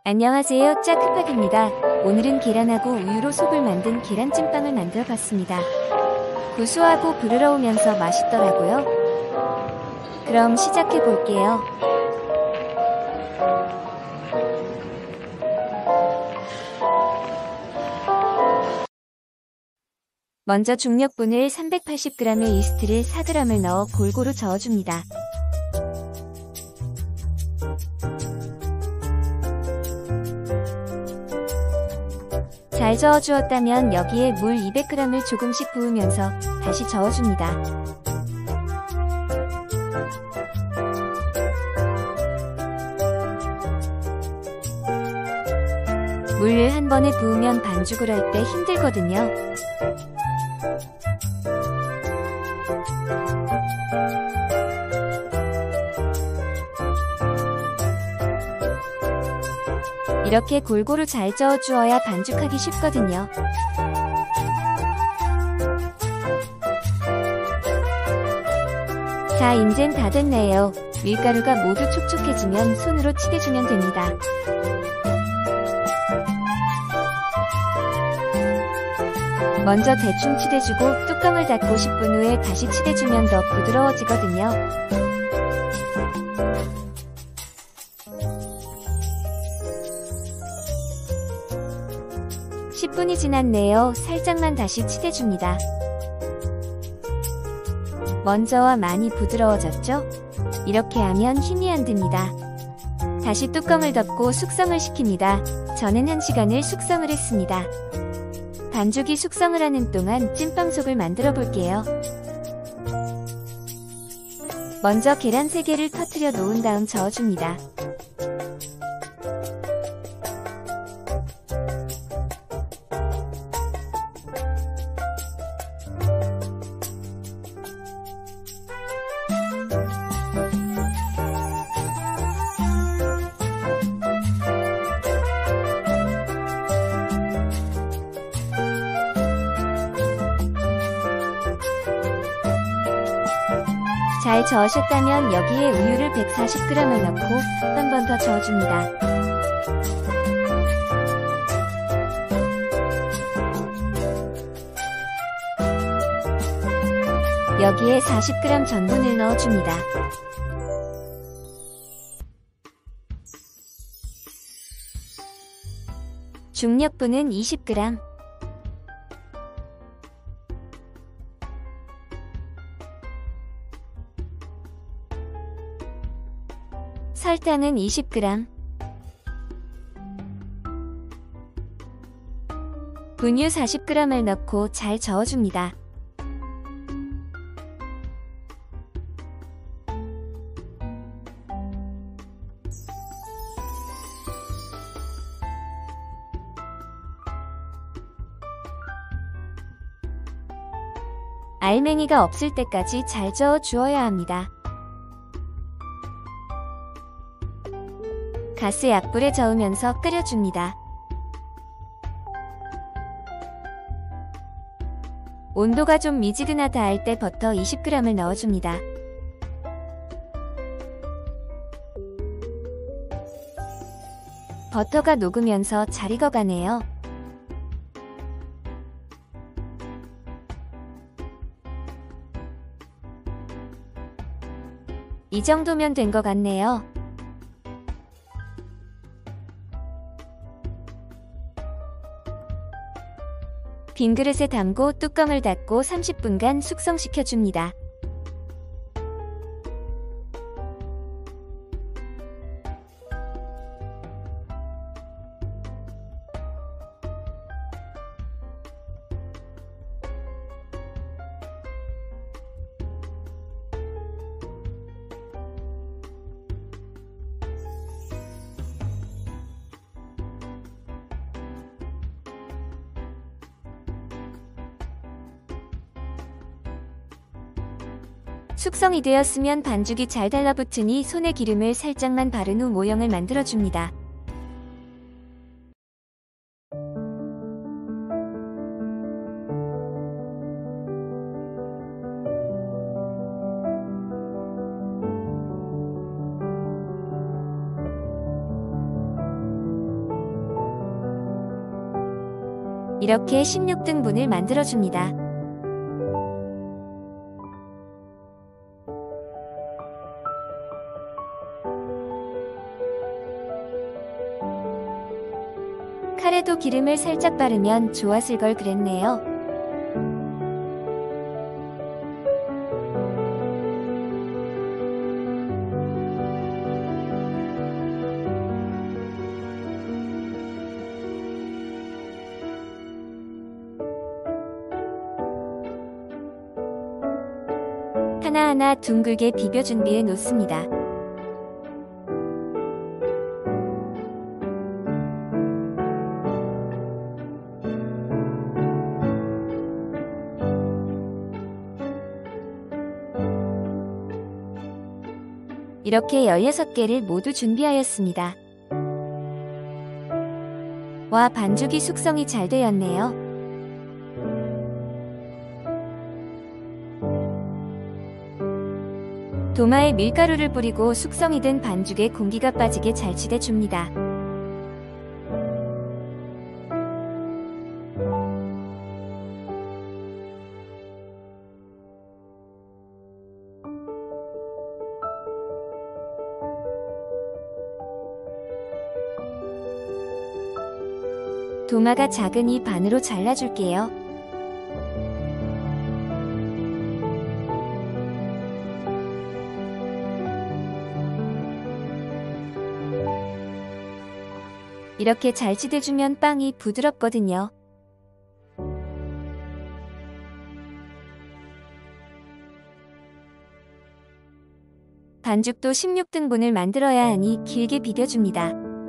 안녕하세요, 짜크팍입니다. 오늘은 계란하고 우유로 속을 만든 계란찜빵을 만들어 봤습니다. 구수하고 부드러우면서 맛있더라고요. 그럼 시작해 볼게요. 먼저 중력분을 380g의 이스트를 4g을 넣어 골고루 저어줍니다. 잘 저어주었다면 여기에 물 200g을 조금씩 부으면서 다시 저어줍니다. 물을 한 번에 부으면 반죽을 할 때 힘들거든요. 이렇게 골고루 잘 저어주어야 반죽하기 쉽거든요. 자, 인젠 다 됐네요. 밀가루가 모두 촉촉해지면 손으로 치대주면 됩니다. 먼저 대충 치대주고 뚜껑을 닫고 10분 후에 다시 치대주면 더 부드러워지거든요. (10분이) 지났네요. 살짝만 다시 치대줍니다. 먼저와 많이 부드러워졌죠? 이렇게 하면 힘이 안 듭니다. 다시 뚜껑을 덮고 숙성을 시킵니다. 저는 1시간을 숙성을 했습니다. 반죽이 숙성을 하는 동안 찐빵 속을 만들어 볼게요. 먼저 계란 3개를 터뜨려 놓은 다음 저어줍니다. 잘 저으셨다면 여기에 우유를 140g을 넣고 한 번 더 저어줍니다. 여기에 40g 전분을 넣어줍니다. 중력분은 20g. 설탕은 20g, 분유 40g을 넣고 잘 저어줍니다. 알맹이가 없을 때까지 잘 저어 주어야 합니다. 가스 약불에 저으면서 끓여줍니다. 온도가 좀 미지근하다 할 때 버터 20g을 넣어줍니다. 버터가 녹으면서 잘 익어가네요. 이 정도면 된 것 같네요. 빈 그릇에 담고 뚜껑을 닫고 30분간 숙성시켜줍니다. 숙성이 되었으면 반죽이 잘 달라붙으니 손에 기름을 살짝만 바른 후 모형을 만들어줍니다. 이렇게 16등분을 만들어줍니다. 칼에도 기름을 살짝 바르면 좋았을 걸 그랬네요. 하나하나 둥글게 비벼 준비해 놓습니다. 이렇게 16개를 모두 준비하였습니다. 와, 반죽이 숙성이 잘 되었네요. 도마에 밀가루를 뿌리고 숙성이 된 반죽에 공기가 빠지게 잘 치대줍니다. 도마가 작으니 반으로 잘라줄게요. 이렇게 잘 치대주면 빵이 부드럽거든요. 반죽도 16등분을 만들어야 하니 길게 비벼줍니다.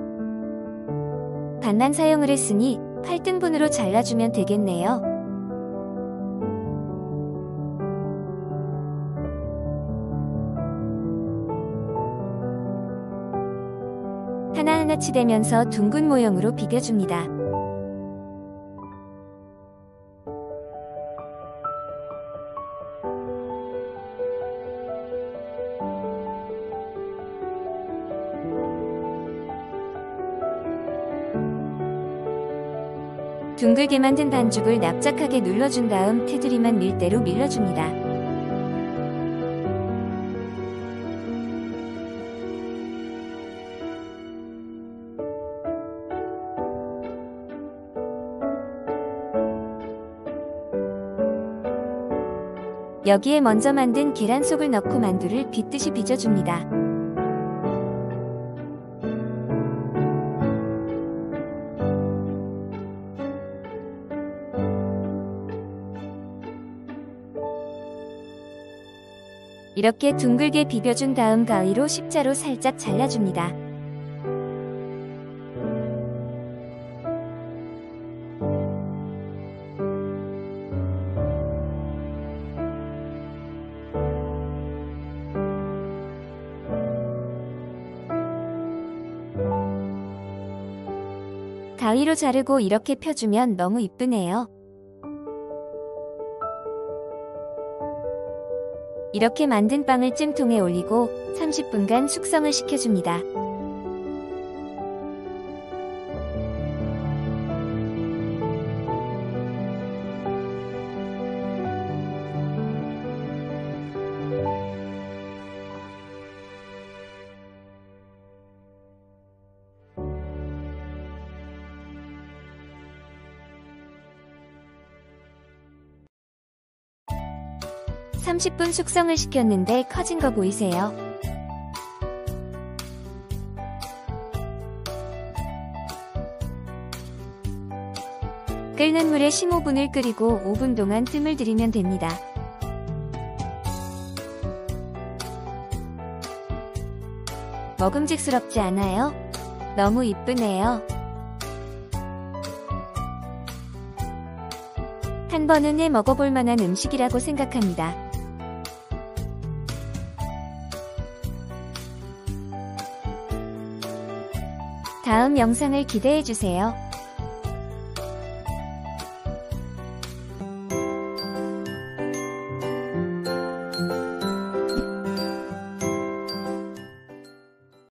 반만 사용을 했으니 8등분으로 잘라주면 되겠네요. 하나하나 치대면서 둥근 모형으로 비벼줍니다. 둥글게 만든 반죽을 납작하게 눌러준 다음 테두리만 밀대로 밀어줍니다. 여기에 먼저 만든 계란 속을 넣고 만두를 빚듯이 빚어줍니다. 이렇게 둥글게 비벼준 다음 가위로 십자로 살짝 잘라줍니다. 가위로 자르고 이렇게 펴주면 너무 이쁘네요. 이렇게 만든 빵을 찜통에 올리고 30분간 숙성을 시켜줍니다. (30분) 숙성을 시켰는데 커진 거 보이세요? 끓는 물에 15분을 끓이고 5분 동안 뜸을 들이면 됩니다. 먹음직스럽지 않아요? 너무 이쁘네요. 한 번은 해 먹어볼 만한 음식이라고 생각합니다. 다음 영상을 기대해주세요.